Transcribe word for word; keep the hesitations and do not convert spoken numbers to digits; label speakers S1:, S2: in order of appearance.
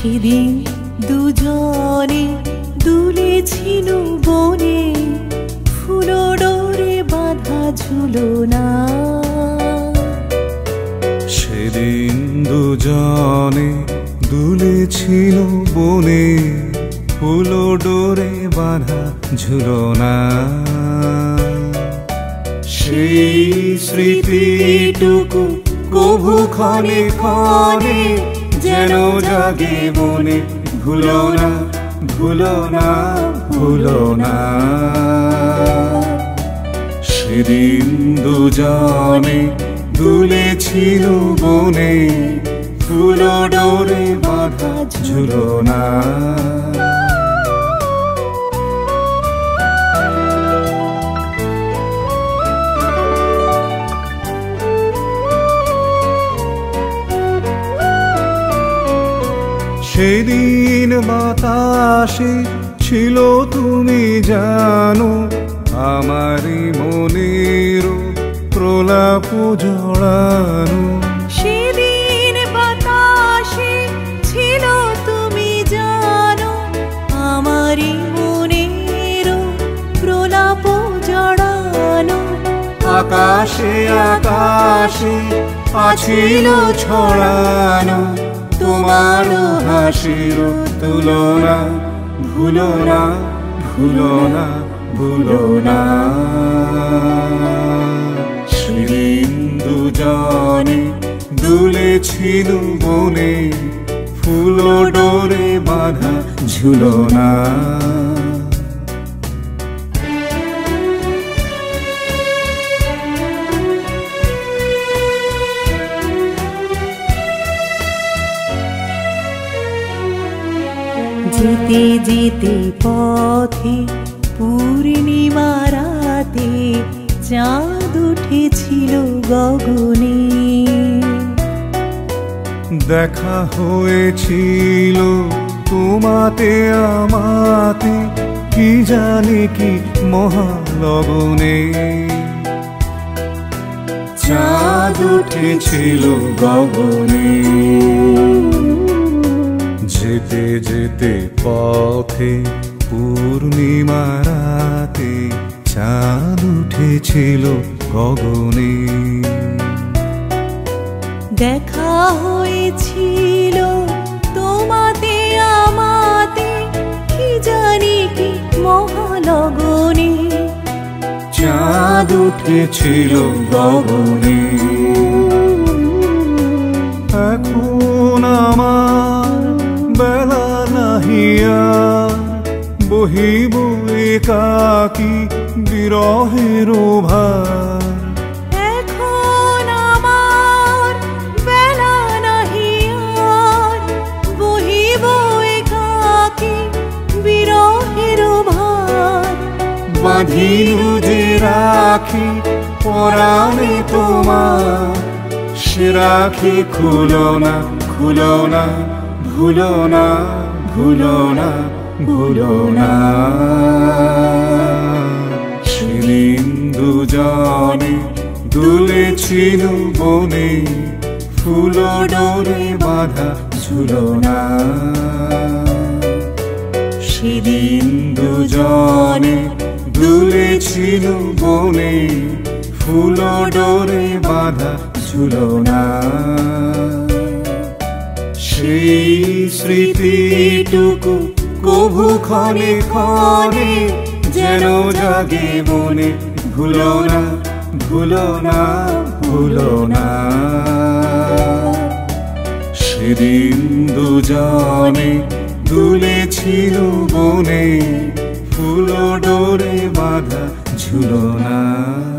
S1: সেদিন দুজনে দুলেছিল বনে, ফুলো ডোরে বাঁধা ঝুলনা।
S2: সেদিন দুজনে দুলেছিল বনে, ফুলো ডোরে বাঁধা ঝুলনা। সেই স্মৃতিটুকু কভু ক্ষণে ক্ষণে যেন জাগে মনে, ভুলো না ভুলো না ভুলো না। সেদিন দুজনে দুলেছিল বনে, ফুলো ডোরে বাঁধা ঝুলনা। সেদিন বাতাসে ছিল তুমি জানো, আমারই মনের প্রলাপ জড়ানো।
S1: সেদিন বাতাসে ছিল তুমি জানো, আমারই মনের প্রলাপ জড়ানো।
S2: আকাশে আকাশে আছিল ছড়ানো তোমার হাসির তুলনা, ভুলো না ভুলো না ভুলো না। সেদিন দুজনে দুলেছিল বনে, ফুলো ডোরে বাঁধা ঝুলনা।
S1: যেতে যেতে পথে পূর্ণিমা রাতে, চাঁদ উঠেছিল গগনে।
S2: দেখা হয়েছিল তোমাতে আমাতে, কি জানি কি মহালগনে। চাঁদ উঠেছিল গগনে। যেতে যেতে পথে পূর্ণিমা রাতে, চাঁদ উঠেছিল গগনে।
S1: দেখা হয়েছিল তোমাতে আমাতে, কি জানি কি মহালগনে।
S2: চাঁদ উঠেছিল গগনে। এখন আমার বেলা নাহিয়া, বহিব একাকী বিরহের ভার।
S1: এখন আমার বেলা নাহিয়া, বহিব একাকী বিরহের ভার।
S2: বাঁধিল যে রাখি পরাণে তোমার, সে রাখি খুলো না খুলো না, ভুলো না ভুলো না ভুলো না। সেদিন দুজনে দুলেছিল বনে, ফুলো ডোরে বাঁধা ঝুলনা। সেদিন দুজনে দুলেছিল বনে, ফুলো ডোরে বাঁধা ঝুলনা। সেই স্মৃতিটুকু কভু ক্ষণে ক্ষণে যেন জাগে মনে, ভুলো না ভুলো না ভুলো না। সেদিন দুজনে দুলেছিল বনে, ফুলো ডোরে বাঁধা ঝুলনা।